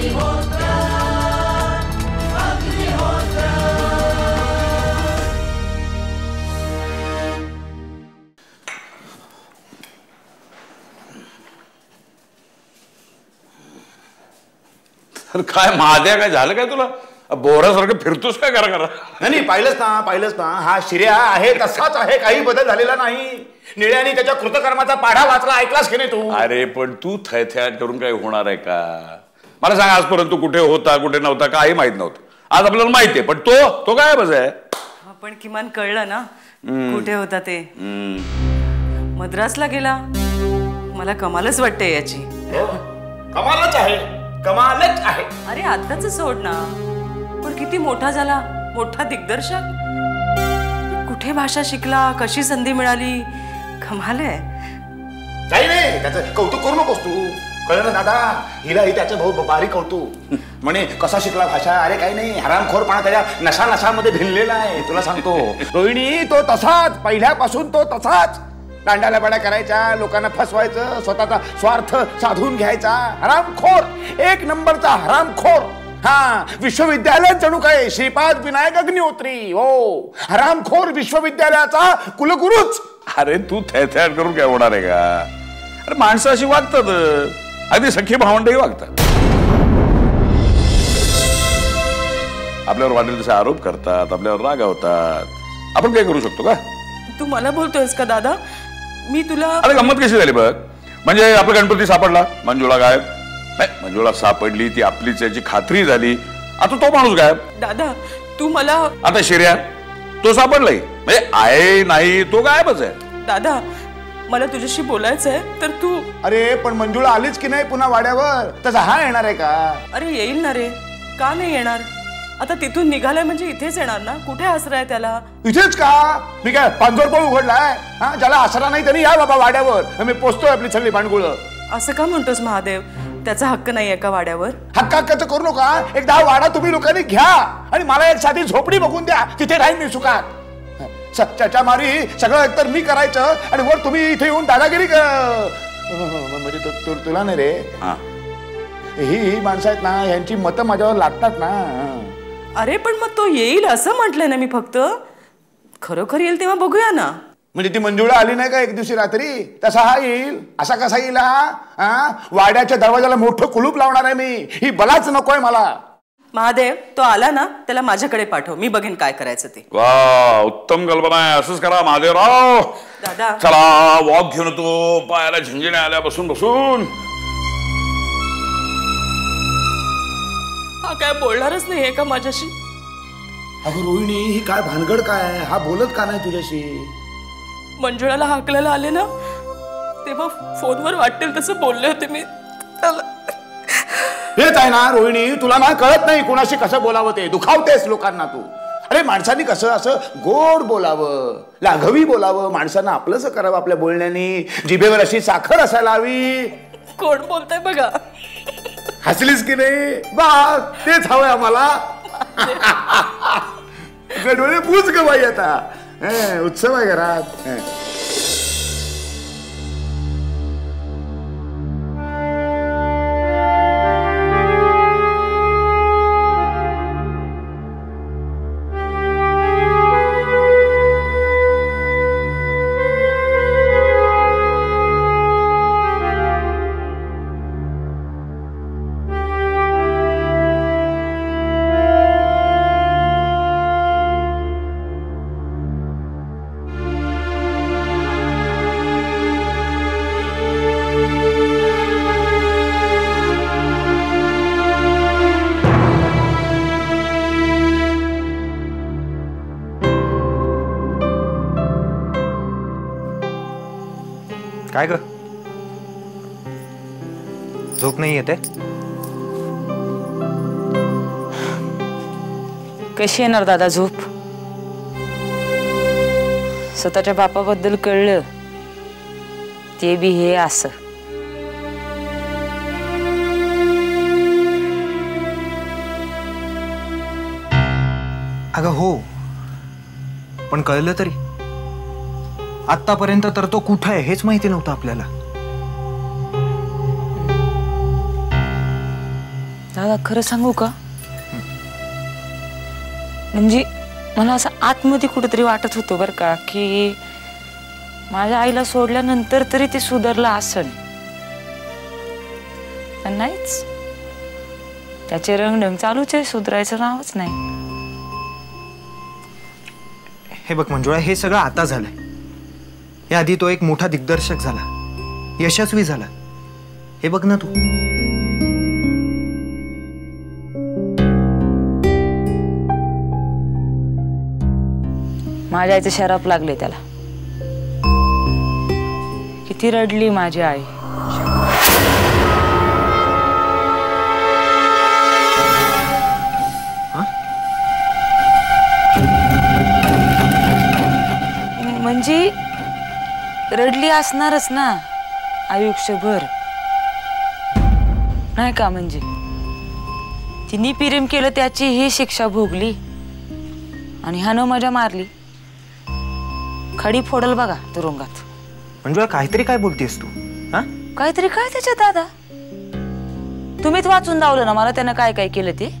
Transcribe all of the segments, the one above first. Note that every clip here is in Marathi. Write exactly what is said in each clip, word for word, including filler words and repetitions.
काय महाद्या, काय झालं काय तुला? बोरासारखं फिरतोस काय करा करा? नाही पाहिलंच ना पाहिलंच ना हा शिर्या आहे तसाच आहे, काही बदल झालेला नाही. निळ्याने त्याच्या कृतकर्माचा पाढा वाचला, ऐकलास की नाही तू? अरे पण तू थैथयाट करून काय होणार आहे का? मला सांग, आजपर्यंत तू कुठे होता कुठे नव्हता काही माहित नव्हतं. आज आपल्याला माहितीये, पण तो तो काय बस आहे. पण किमान कळलं ना कुठे होता ते. मद्रासला गेला. मला कमालच वाटते याची. कमालच आहे, कमालच आहे. अरे आताच सोड ना, पण किती मोठा झाला, मोठा दिग्दर्शक. कुठे भाषा शिकला, कशी संधी मिळाली, कमाल आहे. काही नाही त्याचं कौतुक करू नकोस तू. कळलं ना दादा, हिलाही त्याचं भाऊ बारीक कौतुक. म्हणे कसा शिकला भाषा. अरे काही नाही, हरामखोरपणा त्याच्या नशा नशामध्ये भिनलेला आहे. तुला सांगतो रोहिणी, तो तसाच पहिल्यापासून तो तसाच. दांडाला बड्या करायच्या, लोकांना फसवायचं, स्वतःचा स्वार्थ साधून घ्यायचा. हरामखोर, एक नंबरचा हरामखोर. हा विश्वविद्यालयात जणू काय श्रीपाद विनायक अग्निहोत्री. हो, हरामखोर विश्वविद्यालयाचा कुलगुरूच. अरे तू थैथयाट करून काय होणार आहे का? अरे माणसं अशी वागतात, अगदी सख्खी भावंडही वागतात. आपल्यावर वाटेल तसे आरोप करतात, आपल्यावर रागावतात. आपण काय करू शकतो का? तू मला बोलतोयस का दादा? मी तुला. अरे गंमत कशी झाली बघ. म्हणजे आपला गणपती सापडला, मंजुळा गायब. नाही, मंजुळा सापडली, ती आपलीच याची खात्री झाली. आता तो माणूस गायब. दादा तू मला. आता शिर्या तो सापडलाय, म्हणजे आहे नाही तो गायबच आहे. दादा मला तुझ्याशी बोलायचं आहे तर तू. अरे पण मंजुळा आलीच की नाही पुन्हा वाड्यावर? तसा हा येणार आहे का? अरे येईल ना रे, का नाही येणार? आता तिथून निघालाय म्हणजे इथेच येणार ना. कुठे आसरा आहे त्याला? इथेच का? मी काय पांजोरपळ उघडलाय? हा, ज्याला आसरा नाही तरी या बाबा वाड्यावर. मी पोचतोय आपली सगळी भांडगुळ. असं का म्हणतोस महादेव? त्याचा हक्क नाहीये का वाड्यावर? हक्क हक्काचं करू नका. एकदा वाडा तुम्ही लोकांनी घ्या आणि मला एक साधी झोपडी बघून द्या, तिथे राहीन मी सुखात. त्याच्या मारी सगळं एकतर मी करायचं आणि वर तुम्ही इथे येऊन दादागिरी कर. म्हणजे तुला नाही रे, ही ही माणसं आहेत ना, यांची मतं माझ्यावर लागतात ना. अरे पण मग तो येईल असं म्हटलंय ना मी. फक्त खरोखर येईल तेव्हा बघूया ना. म्हणजे ती मंजुळा आली नाही का एक दिवशी रात्री, तसा हा येईल? असा कसा येईल हा? वाड्याच्या दरवाजाला मोठं कुलूप लावणार आहे मी. ही बलाच नकोय मला. महादेव तो आला ना त्याला माझ्याकडे पाठव, मी बघेन काय करायचं ते. वा, उत्तम कल्पना आहे. असंच करा महादेवराव. दादा चला वॉक घेऊन तो. पायाला झिंजिण्या आल्या बसून बसून. हा काय बोलणारच नाहीये का माझ्याशी? अगं रोहिणी, ही काय भानगड काय? हा बोलत का नाही तुझ्याशी? मंजुळाला हाकलायला आले ना तेव्हा फोनवर वाटेल तसं बोलले होते मी. हेच आहे ना रोहिणी, तुला ना कळत नाही कोणाशी कसं बोलावं ते. दुखावतेस लोकांना तू. अरे माणसांनी कसं असं गोड बोलावं, लाघवी बोलावं, माणसांना आपलंसं करावं. आपल्या बोलण्यानी जिभेवर अशी साखर असायला हवी. कोण बोलतंय बघा. हसलीस की नाही? बा तेच हवंय आम्हाला. डोळे पूज ग बाई. आता उत्सव आहे घरात. काय ग, झोप नाही येते? कशी येणार दादा झोप? स्वतःच्या बापाबद्दल कळलं ते बी हे असं. अगं हो, पण कळलं तरी? आतापर्यंत तर तो कुठं आहे हेच माहिती नव्हतं आपल्याला. जाऊ दादा खरं सांगू का, म्हणजे मला असं आतमध्ये कुठेतरी वाटत होतं बरं का की माझ्या आईला सोडल्यानंतर तरी ते सुधारलं असन, पण नाहीच. त्याचे रंगढंग चालूच आहे, सुधारायचं नावच नाही. हे बघ मंजुळा, हे सगळं आता झालंय. याआधी तो एक मोठा दिग्दर्शक झाला, यशस्वी झाला. हे बघ ना तू. माझ्या आईचे शराप लागले त्याला. किती रडली माझी आई. म्हणजे रडली असणारच ना आयुष्यभर, नाही का? म्हणजे तिने प्रेम केलं त्याची ही शिक्षा भोगली आणि ह्यानं मजा मारली. खडी फोडल बघा तुरुंगात. मंजुळा काहीतरी काय बोलतेस तू? हा काहीतरी काय त्याच्यात दादा? तुम्हीच वाचून दावलं ना मला त्यानं काय काय केलं ते.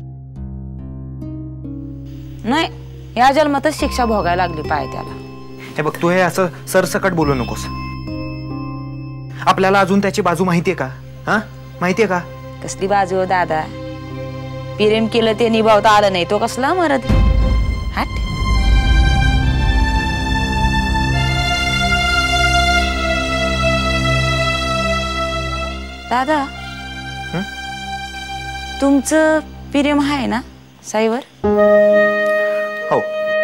नाही, या जन्मातच शिक्षा भोगायला लागली पाय त्याला. हे बघ, तू हे असं सरसकट बोलू नकोस. आपल्याला अजून त्याची बाजू माहितीये का? हा माहितीये का? कसली बाजू दादा? प्रेम केलं ते निभावता आलं नाही, तो कसला मरद? हट. दादा, तुमचं प्रेम आहे ना साईवर? हो,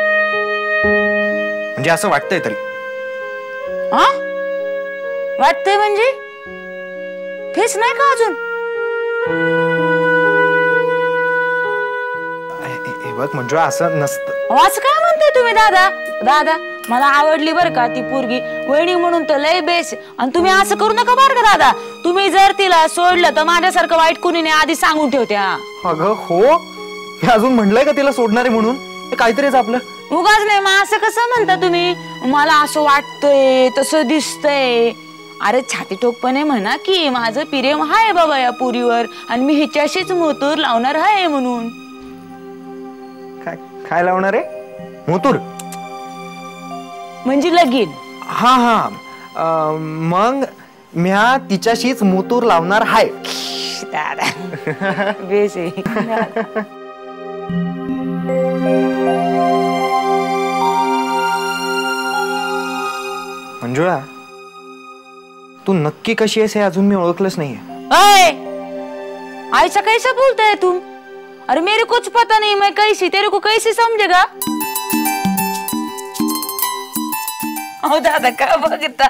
म्हणजे असं वाटतंय तरी. हा वाटतंय म्हणजे हेच नाही का अजून? हे बघ मंजुळा, असं नसतं. असं काय म्हणताय तुम्ही दादा? दादा मला आवडली बरं का ती पोरगी, वहिनी म्हणून तर लय बेस. आणि तुम्ही असं करू नका बरं का दादा. तुम्ही जर तिला सोडलं तर माझ्यासारखं वाईट कुणी नाही आधी सांगून ठेवते. हा अगं हो, हे अजून म्हणलंय का तिला सोडणारे म्हणून? हे काहीतरीच आपलं. उगाच नाही, मग असं कसं म्हणता तुम्ही? मला असं वाटतंय, तसं दिसतंय. अरे छाती ठोकपणे म्हणा की माझं प्रेम हाय बाबा या पुरीवर आणि मी हिच्याशीच मोतूर लावणार आहे म्हणून. काय काय लावणार आहे? मोतूर म्हणजे लगीन? हा हा, मग म्या तिच्याशीच मोतूर लावणार हाय. दादा बेस आहे. मंजुळा, तू नक्की कशी आहेस हे अजून मी ओळखलंच नाहीये. अय ऐसा कैसा बोलता है तुम? अरे मेरे कुछ पता नहीं, मैं कैसी तेरे को कैसे समझेगा? ओ दादा का बघता?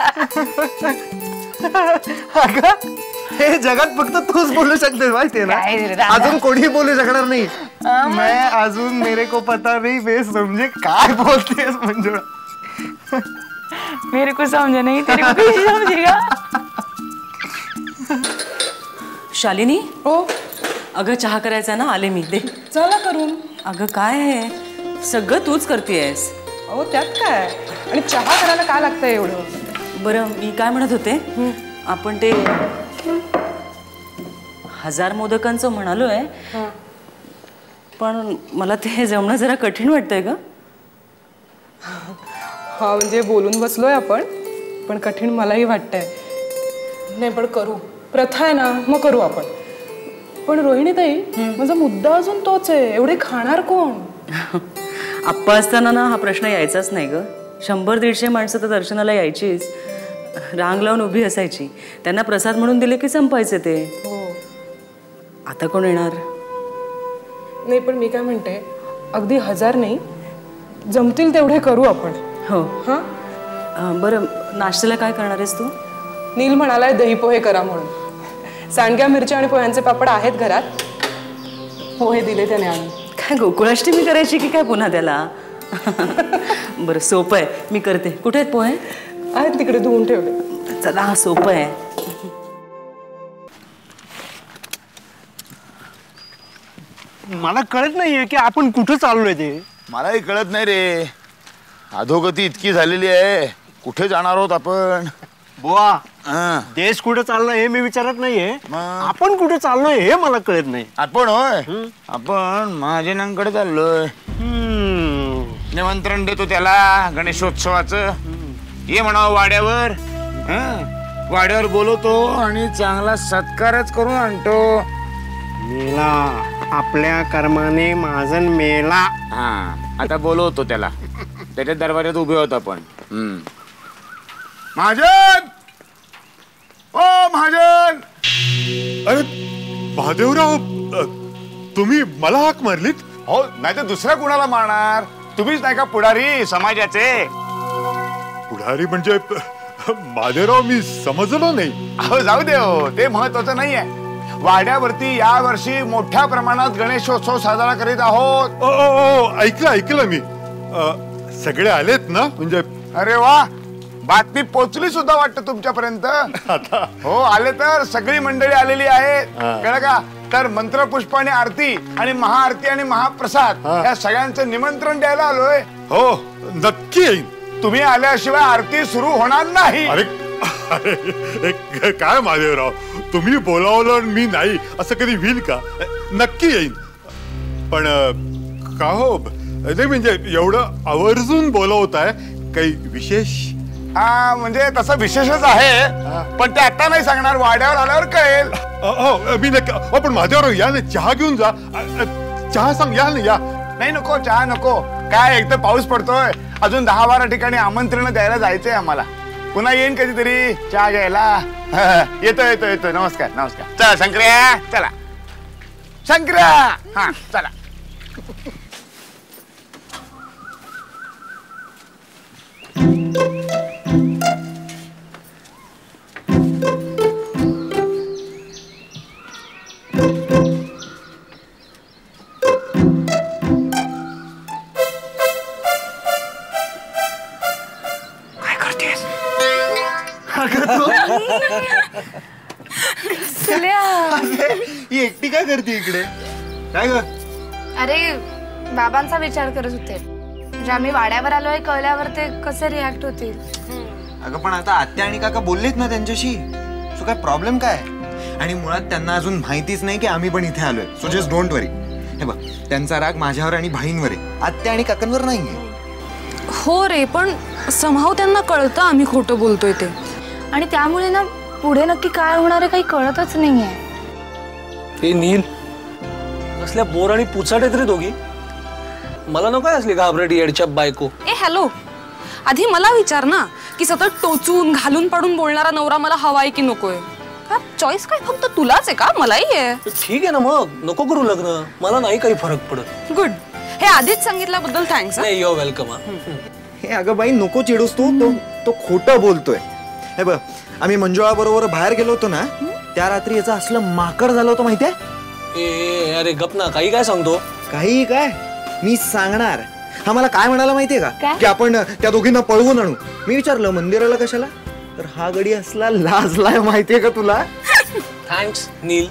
अगं हे जगात फक्त तूच बोलू शकते माहितीये ना, काय रे दादा? अजून कोणी बोलू शकणार नाही. मैं अजून मेरे को पता नहीं बेस समझे काय बोलतेस मंजुळा? मेरे को समझा नहीं, तेरे को कैसे समझेगा? शालिनी, हो अगं चहा करायचा ना, आले मी. दे चला करून. अगं काय आहे, सगळं तूच करतेयस. अहो त्यात काय, आणि चहा करायला काय लागतंय एवढं? बरं मी काय म्हणत होते, आपण ते हजार मोदकांचं म्हणालोय, पण मला ते जमणं जरा कठीण वाटतंय ग. हा म्हणजे बोलून बसलोय आपण, पण कठीण मलाही वाटतंय. नाही पण करू, प्रथा आहे ना, मग करू आपण. पण रोहिणी ताई, माझा मुद्दा अजून तोच आहे, एवढे खाणार कोण? आप्पा असताना ना हा प्रश्न यायचाच नाही ग. शंभर दीडशे माणसं तर दर्शनाला यायचीच, रांग लावून उभी असायची, त्यांना प्रसाद म्हणून दिले की संपायचे ते. हो आता कोण येणार? नाही पण मी काय म्हणते, अगदी हजार नाही, जमतील तेवढे करू आपण. हो हा अं, बरं नाश्त्याला काय करणार आहेस तू? नील म्हणालाय दही पोहे करा म्हणून. सांडग्या मिरच्या आणि पोह्यांचे पापड आहेत घरात, पोहे दिले त्याने आणून. काय गोकुळाष्टमी करायची की काय पुन्हा त्याला? बरं सोपं आहे, मी करते. कुठे आहेत पोहे? आहेत तिकडे धुवून ठेवले. चला हा सोपं आहे. मला कळत नाहीये की आपण कुठं चाललोय ते. मलाही कळत नाही रे, अधोगती इतकी झालेली आहे, कुठे जाणार आहोत आपण? बुवा हा. देश कुठे चाललाय हे मी विचारत नाहीये, मग? आपण कुठे चाललोय हे मला कळत नाही. आपण होय आपण महाजनांकडे चाललोय. हम्म. निमंत्रण देतो त्याला गणेशोत्सवाचं. ये म्हणावं वाड्यावर. हं. वाड्यावर बोलवतो आणि चांगला सत्कारच करून आणतो. मेला आपल्या कर्माने महाजन मेला. हा आता बोलवतो त्याला. त्याच्या दरबारात उभे होतो आपण. हम्म. महाजन, ओ महाजन. अरे महादेवराव, अ, तुम्ही मला हाक मारलीत? हो नाही तर दुसऱ्या कुणाला मारणार? तुम्हीच नाही का पुढारी समाजाचे? पुढारी म्हणजे महादेवराव मी समजलो नाही. अहो जाऊ दे हो, ते महत्वाचं नाहीये. वाड्यावरती या वर्षी मोठ्या प्रमाणात गणेशोत्सव साजरा करीत आहोत. ओ, ओ, ओ, ऐकलं ऐकलं मी. अ, सगळे आलेत ना? म्हणजे अरे वा, बातमी पोचली सुद्धा वाटतं तुमच्यापर्यंत. हो आले तर सगळी मंडळी आलेली आहे. कळलं का? तर मंत्रपुष्प आणि आरती आणि महाआरती आणि महाप्रसाद या सगळ्यांचं निमंत्रण द्यायला आलोय. हो नक्की येईन. तुम्ही आल्याशिवाय आरती सुरू होणार नाही. अरे अरे, काय महादेवराव, तुम्ही बोलावलं आणि मी नाही असं कधी होईल का? नक्की येईन. पण अ, का हो, ते म्हणजे एवढं आवर्जून बोलवताय, काही विशेष? हा म्हणजे तसं विशेषच आहे, पण ते आता नाही सांगणार, वाड्यावर आल्यावर कळेल. हो मी नक्की. हो पण महादेवराव या ना, चहा घेऊन जा. अ, अ, चहा सांग, या ना या. नाही नको चहा नको. काय एक तर पाऊस पडतोय, अजून दहा बारा ठिकाणी आमंत्रण द्यायला जायचंय आम्हाला. पुन्हा येईन कधीतरी चहा घ्यायला. येतो येतो येतो. नमस्कार नमस्कार. चला शंकर्या, चला शंकर्या. हा चला. ही एकटी काय करते इकडे? काय ग? अरे बाबांचा विचार करत होते. म्हणजे आम्ही वाड्यावर आलोय कळल्यावर ते कसे रिॲक्ट होतील. अगं पण आता आत्या आणि काका बोललेत ना त्यांच्याशी. सो काय प्रॉब्लेम काय? आणि मुळात त्यांना अजून माहितीच नाही की आम्ही पण इथे आलोय. So just don't worry. हे बघ, त्यांचा राग माझ्यावर आणि भाईंवर आहे, आत्या आणि काकांवर नाहीये. हो रे, पण समहाव त्यांना कळतं आम्ही खोटं बोलतोय ते. आणि त्यामुळे ना पुढे नक्की काय होणार आहे काही कळतच नाहीये. ते नील कसल्या बोर आणि पुचाट आहेत रे दोघी. मला नको असली घाबरटी येडच्या बायको. ए हॅलो, आधी मला विचार ना की सतत टोचून घालून पाडून बोलणारा नवरा मला हवाय की नकोय. का चॉईस काय फक्त तुलाच आहे का? मलाही आहे. ठीक आहे ना, मग नको करू लग्न, मला नाही काही फरक पडत. गुड. हे आधीच सांगितल्याबद्दल थँक्स. नाही यू वेलकम. हे अगं बाई नको चिडूस तू. तो तो खोटं बोलतोय. हे बघ, आम्ही मंजुळा बरोबर बाहेर गेलो होतो ना, त्या रात्री याचं असलं माकड झालं होतं माहितीये. ए अरे गप ना, काही काय सांगतो. काही काय मी सांगणार. हा मला काय म्हणाला माहितीये का, काय? की आपण त्या दोघींना पळवून आणू. मी विचारलं मंदिराला कशाला, तर हा गडी असला लाजलाय माहितीये का तुला. थँक्स नील.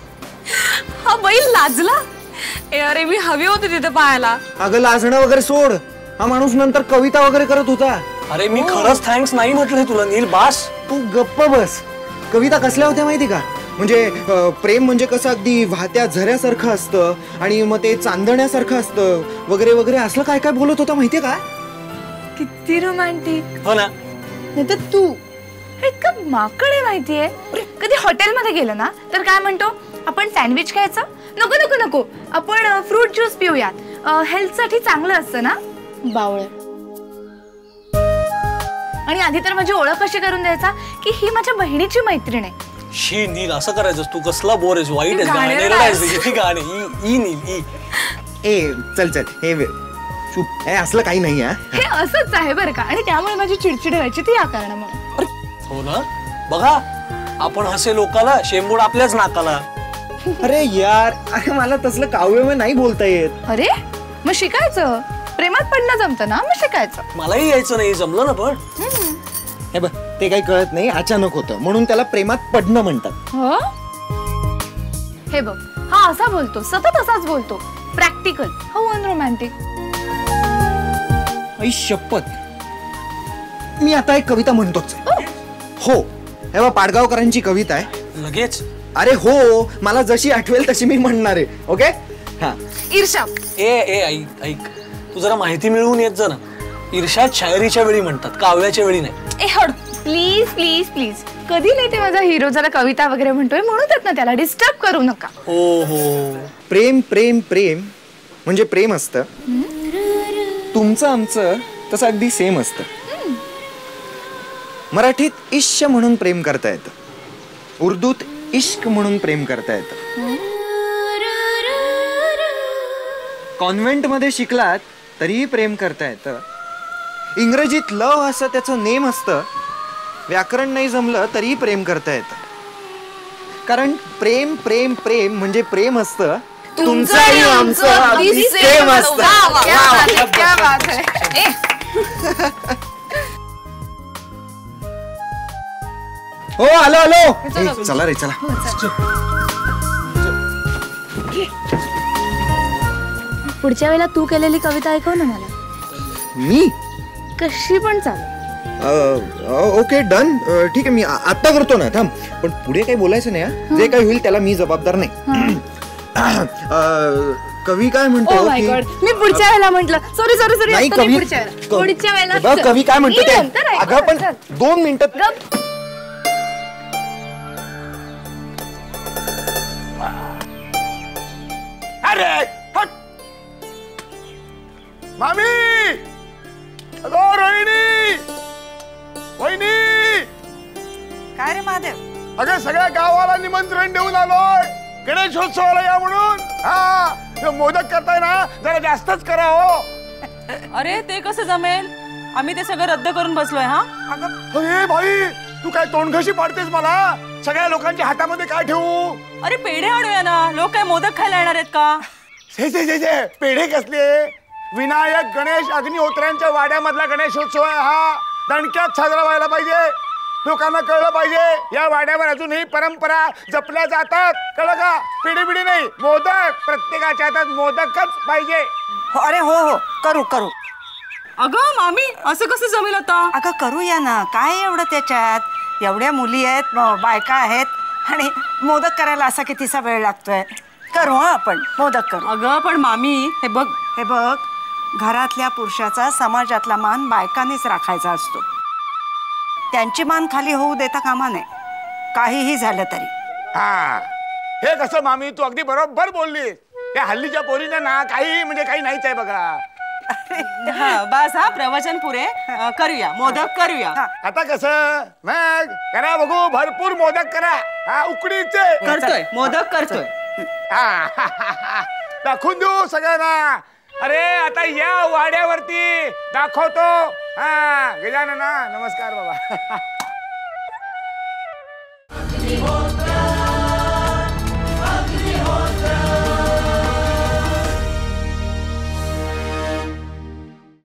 हा बैल लाजला. ए अरे मी हवी होती तिथे पाहायला. अगं लाजणं वगैरे सोड. हा माणूस नंतर कविता वगैरे करत होता. अरे मी खरंच थँक्स नाही म्हटलंय तुला नील. बास तू गप्प बस. कविता कसल्या होत्या माहिती का, म्हणजे अं, प्रेम म्हणजे कसं अगदी वाहत्या झऱ्यासारखं असतं आणि मग ते चांदण्यासारखं असतं वगैरे वगैरे असलं काय काय बोलत होता माहितीये का. किती रोमॅन्टिक. हो ना. नाही तर तू हे इतकं माकड आहे माहितीये. कधी हॉटेलमध्ये गेलं ना तर काय म्हणतो, आपण सँडविच खायचं. नको नको नको, आपण फ्रूट ज्यूस पिऊयात, हेल्थ साठी चांगलं असतं ना. बावळ. आणि आधी तर माझी ओळख कशी करून द्यायचा की ही माझ्या बहिणीची मैत्रीण आहे. शी नील असं करायचं तू. कसला बोर आहेस, वाईट आहेस, गाणे गाणे रडायचं. रडायचं. किती गाणे. ई ई नील ई. ए चल चल हे वे चुप. हे असलं काही नाही आहे. हे असंच आहे बरं का. आणि त्यामुळे माझी चिडचिड व्हायची ती या कारणामुळे. हो ना. बघा आपण हसे लोकाला, शेंबूड आपल्याच नाकाला. अरे यार, अरे मला तसलं काव्यमय नाही बोलता येत. अरे मग शिकायचं. प्रेमात पडणं जमतं ना, मग शिकायचं. मलाही यायचं नाही, जमलं ना. पण हे बघ, ते काही कळत नाही, अचानक होतं म्हणून त्याला प्रेमात पडणं म्हणतात. हो हे बघ, हा असा बोलतो, सतत असाच बोलतो. प्रॅक्टिकल, हो अनरोमॅन्टिक. आई शपथ, मी आता एक कविता म्हणतोच. हो, हे बघ, पाडगावकरांची कविता आहे. लगेच? अरे हो, मला जशी आठवेल तशी मी म्हणणार आहे. ओके. हा. ईर्षा. ए ए ऐक ऐक, तू जरा माहिती मिळवून येत जा ना. ईर्षा शायरीच्या वेळी म्हणतात, काव्याच्या वेळी नाही. ए हड, प्लीज प्लीज प्लीज. कधी नाही ते माझा हिरो जरा कविता वगैरे म्हणतोय म्हणून देत ना, त्याला डिस्टर्ब करू नका. हो हो. प्रेम प्रेम प्रेम म्हणजे प्रेम असतं. तुमचं आमचं तसं अगदी सेम असतं. मराठीत इश्क म्हणून प्रेम करता येतं, उर्दूत इश्क म्हणून प्रेम करता येतं. कॉन्व्हेंट मध्ये शिकलात तरीही प्रेम करता येतं. इंग्रजीत लव असं त्याचं नेम असतं. व्याकरण नाही जमलं तरीही प्रेम करता येतं. कारण प्रेम प्रेम प्रेम म्हणजे प्रेम असतं. तुमचं आणि आमचं अगदी सेम असतं. हो आलो आलो. चला रे चला. पुढच्या वेळेला तू केलेली कविता ऐकव ना मला. मी कशी पण चालेल. Okay done. ठीक आहे, मी आता करतो ना. थांब, पण पुढे काही बोलायचं नाही. हा, जे काही होईल त्याला मी जबाबदार नाही. कवी काय म्हणतो? मी पुढच्या वेळेला म्हंटल. Sorry sorry sorry. नाही कवी, पुढच्या वेळेला कवी काय म्हणतो ते अगं पण दोन मिनिटं. अरे मामी, अगो रोहिणी, वहिनी. काय रे महादेव? अगं सगळ्या गावाला निमंत्रण देऊन आलोय गणेशोत्सवाला या म्हणून. हा, मोदक करताय ना, जरा जास्तच करा हो. अरे ते कसं जमेल? आम्ही ते सगळं रद्द करून बसलोय. हा अरे भाई, तू काय तोंडघशी पाडतेस मला? सगळ्या लोकांच्या हातामध्ये काय ठेवू? अरे पेढे आणूया ना. लोक काय मोदक खायला येणार आहेत का? जे जे जे जे पेढे कसले? विनायक गणेश अग्निहोत्र्यांच्या वाड्यामधला गणेशोत्सव आहे हा. दणक्यात साजरा व्हायला पाहिजे. लोकांना कळलं पाहिजे या वाड्यावर अजूनही परंपरा जपल्या जातात. कळलं का? पिढी पिढी नाही, मोदक. प्रत्येकाच्या हातात मोदकच पाहिजे. अरे हो हो, करू करू. अगं मामी, असं कसं जमेल आता? अगं करूया ना, काय एवढं त्याच्यात. एवढ्या मुली आहेत, बायका आहेत, आणि मोदक करायला असा कितीसा वेळ लागतोय. करू हा, आपण मोदक करू. अगं पण मामी, हे बघ हे बघ, घरातल्या पुरुषाचा समाजातला मान बायकांनीच राखायचा असतो. त्यांची मान खाली होऊ देता कामा नये, काहीही झालं तरी. हा, हे कसं मामी, तू अगदी बरोबर बोलली. या हल्लीच्या पोरीने ना काही म्हणजे काही नाहीच आहे बघा. हा बस, हा प्रवचन पुरे. करूया मोदक करूया. आता कसं मग करा बघू, भरपूर मोदक करा. हा, उकडीचे करतोय मोदक करतोय. दाखवून देऊ सगळ्यांना. अरे आता या वाड्यावरती दाखवतो. हा गजानना, नमस्कार बाबा.